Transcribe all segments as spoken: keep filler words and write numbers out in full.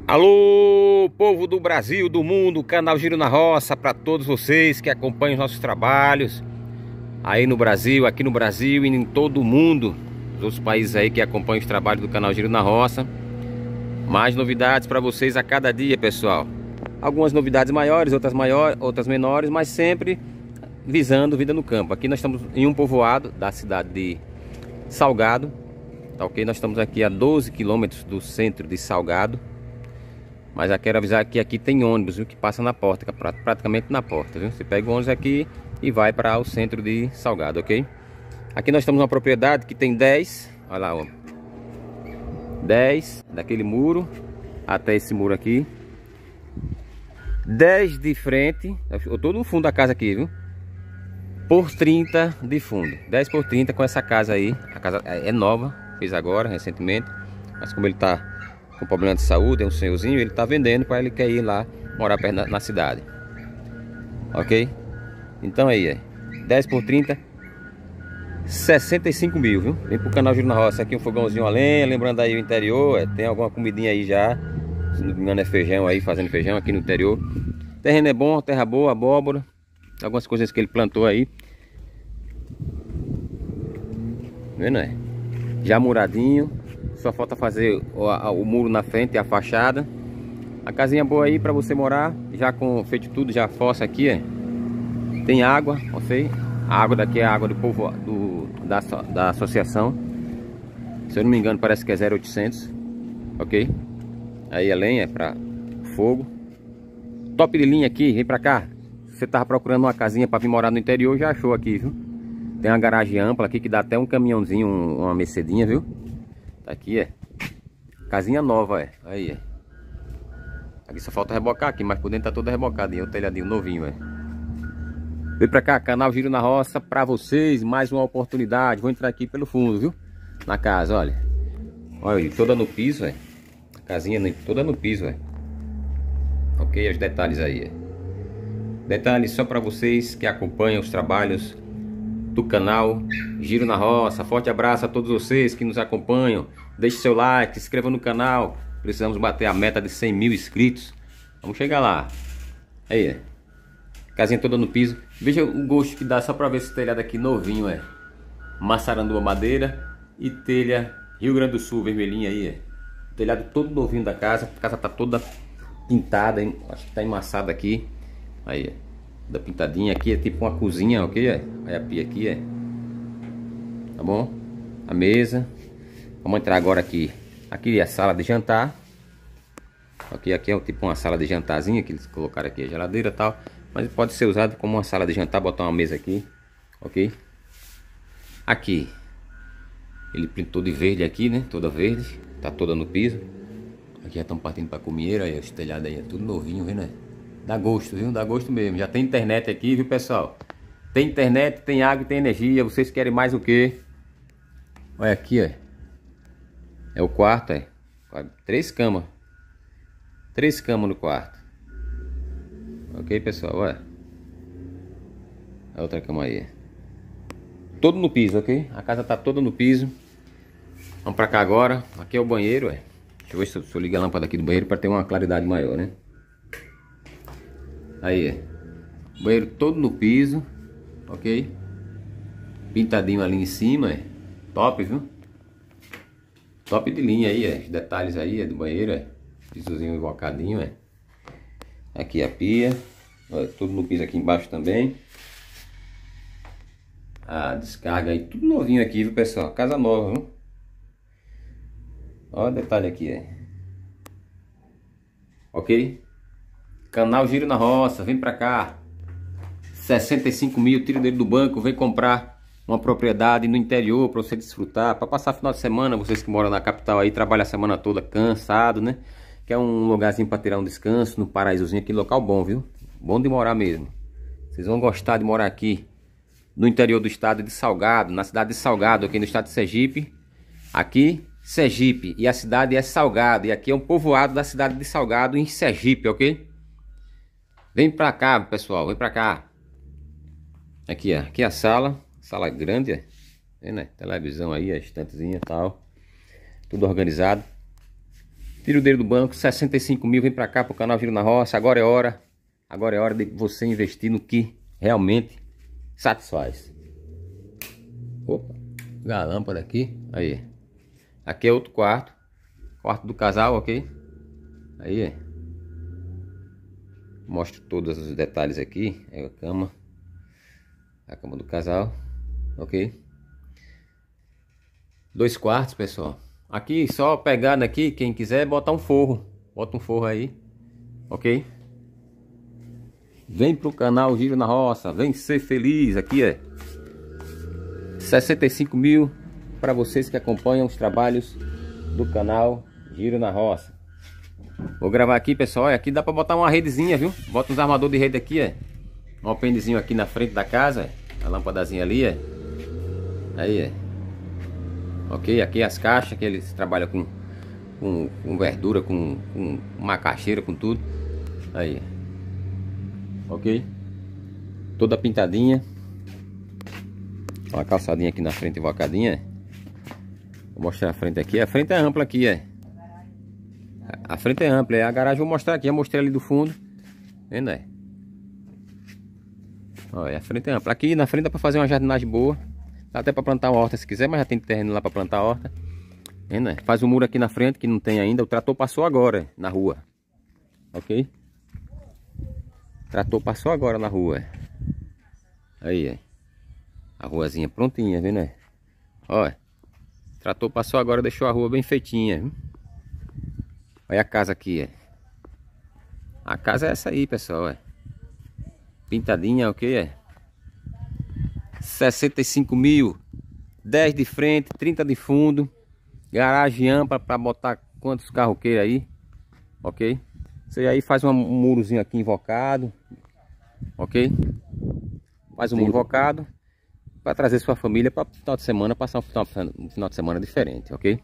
Alô, povo do Brasil, do mundo, canal Giro na Roça, para todos vocês que acompanham os nossos trabalhos aí no Brasil, aqui no Brasil e em todo o mundo, os outros países aí que acompanham os trabalhos do canal Giro na Roça. Mais novidades para vocês a cada dia, pessoal. Algumas novidades maiores, outras maiores, outras menores, mas sempre visando vida no campo. Aqui nós estamos em um povoado da cidade de Salgado, tá ok? Nós estamos aqui a doze quilômetros do centro de Salgado. Mas já quero avisar que aqui tem ônibus, viu, que passa na porta, praticamente na porta, viu? Você pega o ônibus aqui e vai para o centro de Salgado, ok? Aqui nós estamos numa propriedade que tem dez, olha lá, ó, dez daquele muro até esse muro aqui, dez de frente, eu tô no fundo da casa aqui, viu? Por trinta de fundo, dez por trinta com essa casa aí. A casa é nova, fez agora, recentemente, mas como ele tá com problema de saúde, é um senhorzinho, ele tá vendendo para ele quer ir lá morar perto na, na cidade, ok? Então aí é dez por trinta, sessenta e cinco mil, viu? Vem pro canal Giro na Roça. Aqui um fogãozinho a lenha, lembrando aí o interior, é, tem alguma comidinha aí já, se não me engano é feijão aí, fazendo feijão aqui no interior. O terreno é bom, terra boa, abóbora, algumas coisas que ele plantou aí, vendo, é? Já muradinho. Só falta fazer o, a, o muro na frente e a fachada. A casinha boa aí para você morar, já com feito tudo, já a fossa aqui, é. Tem água, ok? A água daqui é a água do povo do, da, da associação. Se eu não me engano, parece que é zero oitocentos, ok? Aí a lenha é para fogo. Top de linha aqui, vem pra cá. Se você tava procurando uma casinha para vir morar no interior, já achou aqui, viu? Tem uma garagem ampla aqui que dá até um caminhãozinho, um, uma mercedinha, viu? Aqui é casinha nova, é. Aí é. Aqui só falta rebocar aqui, mas por dentro tá toda rebocada. E o telhadinho novinho, é. Vem pra cá, canal Giro na Roça pra vocês. Mais uma oportunidade. Vou entrar aqui pelo fundo, viu? Na casa, olha. Olha, toda no piso, é. Casinha toda no piso, é. Ok, os detalhes aí, é. Detalhes só pra vocês que acompanham os trabalhos do canal Giro na Roça. Forte abraço a todos vocês que nos acompanham. Deixe seu like, se inscreva no canal. Precisamos bater a meta de cem mil inscritos. Vamos chegar lá. Aí, é. Casinha toda no piso. Veja o gosto que dá só para ver esse telhado aqui novinho, é. Massaranduba madeira e telha Rio Grande do Sul, vermelhinha aí, é. Telhado todo novinho da casa. A casa tá toda pintada, hein? Acho que tá embaçada aqui. Aí, é. Da pintadinha aqui, é tipo uma cozinha, ok? É? Aí a pia aqui, é. Tá bom? A mesa. Vamos entrar agora aqui. Aqui é a sala de jantar. Ok, aqui é tipo uma sala de jantarzinha que eles colocaram aqui a geladeira e tal. Mas pode ser usado como uma sala de jantar, botar uma mesa aqui, ok? Aqui ele pintou de verde aqui, né? Toda verde, tá toda no piso. Aqui já estão partindo para comieira, aí os telhados aí é tudo novinho, vendo, né? Dá gosto, viu? Dá gosto mesmo. Já tem internet aqui, viu, pessoal? Tem internet, tem água e tem energia. Vocês querem mais o quê? Olha aqui, ó. É o quarto, é. Três camas. Três camas no quarto. Ok, pessoal? Olha. A outra cama aí. Todo no piso, ok? A casa tá toda no piso. Vamos pra cá agora. Aqui é o banheiro, é. Deixa eu ver se eu, se eu ligo a lâmpada aqui do banheiro para ter uma claridade maior, né? Aí, é. Banheiro todo no piso, ok? Pintadinho ali em cima, é. Top, viu? Top de linha aí, é. Os detalhes aí, é, do banheiro, é. Pisozinho invocadinho, é. Aqui a pia. Olha, tudo no piso aqui embaixo também. A descarga aí, tudo novinho aqui, viu, pessoal? Casa nova, viu? Olha o detalhe aqui, é. Ok? Canal Giro na Roça, vem pra cá. Sessenta e cinco mil, tira dele do banco, vem comprar uma propriedade no interior para você desfrutar, para passar final de semana. Vocês que moram na capital aí, trabalham a semana toda cansado, né? Quer um lugarzinho para tirar um descanso, no paraísozinho aqui, local bom, viu? Bom de morar mesmo. Vocês vão gostar de morar aqui no interior do estado de Salgado, na cidade de Salgado, aqui no estado de Sergipe. Aqui, Sergipe, e a cidade é Salgado, e aqui é um povoado da cidade de Salgado, em Sergipe, ok? Vem pra cá, pessoal, vem pra cá. Aqui, ó, aqui é a sala, sala grande, ó. Vem, né? Televisão aí, a estantezinha e tal. Tudo organizado. Tira o dedo do banco, sessenta e cinco mil, vem pra cá pro canal Giro na Roça. Agora é hora, agora é hora de você investir no que realmente satisfaz. Opa, ligar a lâmpada aqui, aí. Aqui é outro quarto, quarto do casal, ok? Aí, mostro todos os detalhes aqui, é a cama, a cama do casal, ok? Dois quartos, pessoal. Aqui, só pegando aqui, quem quiser botar um forro. Bota um forro aí, ok? Vem pro canal Giro na Roça, vem ser feliz. Aqui é sessenta e cinco mil para vocês que acompanham os trabalhos do canal Giro na Roça. Vou gravar aqui, pessoal. Aqui dá pra botar uma redezinha, viu? Bota uns armadores de rede aqui, é. Um alpendezinho aqui na frente da casa, é. A lâmpadazinha ali, é. Aí, é. Ok, aqui as caixas que eles trabalham com, com, com verdura, com, com macaxeira, com tudo. Aí, ok, toda pintadinha. Uma calçadinha aqui na frente, invocadinha. Vou mostrar a frente aqui. A frente é ampla aqui, é. A frente é ampla, é. A garagem vou mostrar aqui. Eu mostrei ali do fundo. Vendo, é. Olha, a frente é ampla. Aqui na frente dá pra fazer uma jardinagem boa. Dá até pra plantar uma horta se quiser, mas já tem terreno lá pra plantar a horta. Vendo, é? Faz um muro aqui na frente que não tem ainda. O trator passou agora, é, na rua. Ok? O trator passou agora na rua, é. Aí, é. A ruazinha prontinha, vendo, é? Olha. O trator passou agora, deixou a rua bem feitinha, viu? Olha a casa aqui, é. A casa é essa aí, pessoal, é. Pintadinha, ok, é. sessenta e cinco mil. dez de frente, trinta de fundo. Garagem ampla para botar quantos carros queira aí. Ok? Você aí faz um murozinho aqui invocado. Ok? Faz um muro invocado para trazer sua família para o final de semana, passar um final, um final de semana diferente, ok?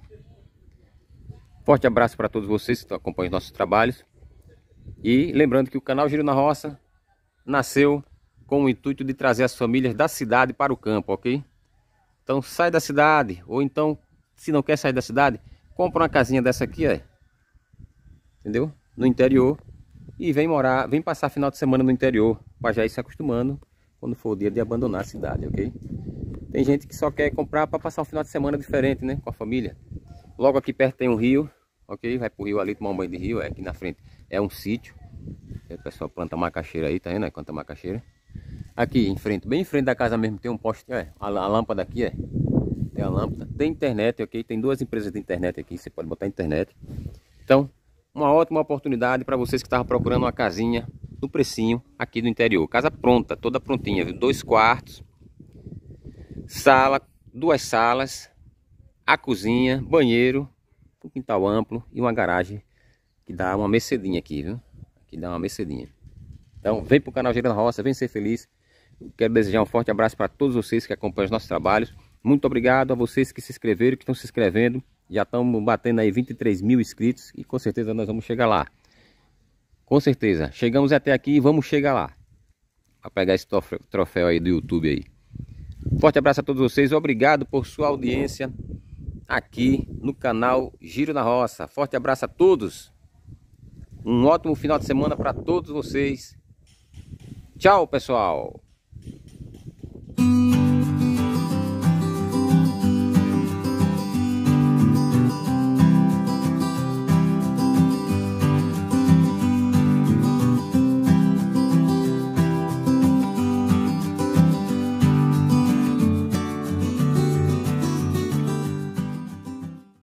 Forte abraço para todos vocês que acompanham os nossos trabalhos. E lembrando que o canal Giro na Roça nasceu com o intuito de trazer as famílias da cidade para o campo, ok? Então sai da cidade, ou então, se não quer sair da cidade, compra uma casinha dessa aqui, ó. Entendeu? No interior. E vem morar, vem passar final de semana no interior, para já ir se acostumando quando for o dia de abandonar a cidade, ok? Tem gente que só quer comprar para passar um final de semana diferente, né? Com a família. Logo aqui perto tem um rio, ok? Vai pro rio ali tomar um banho de rio, é, aqui na frente é um sítio. O pessoal planta macaxeira aí, tá vendo? Aí planta macaxeira. Aqui em frente, bem em frente da casa mesmo, tem um poste, é, a, a lâmpada aqui, é. Tem a lâmpada, tem internet, ok? Tem duas empresas de internet aqui, você pode botar internet. Então, uma ótima oportunidade para vocês que estavam procurando uma casinha no precinho aqui do interior. Casa pronta, toda prontinha, viu? Dois quartos, sala, duas salas, a cozinha, banheiro, um quintal amplo e uma garagem que dá uma mecedinha aqui, viu? Aqui dá uma mecedinha. Então, vem pro canal Giro na Roça, vem ser feliz. Quero desejar um forte abraço para todos vocês que acompanham os nossos trabalhos. Muito obrigado a vocês que se inscreveram, que estão se inscrevendo. Já estamos batendo aí vinte e três mil inscritos e com certeza nós vamos chegar lá. Com certeza. Chegamos até aqui e vamos chegar lá. Para pegar esse troféu aí do YouTube aí. Forte abraço a todos vocês. Obrigado por sua audiência aqui no canal Giro na Roça. Forte abraço a todos. Um ótimo final de semana para todos vocês. Tchau, pessoal.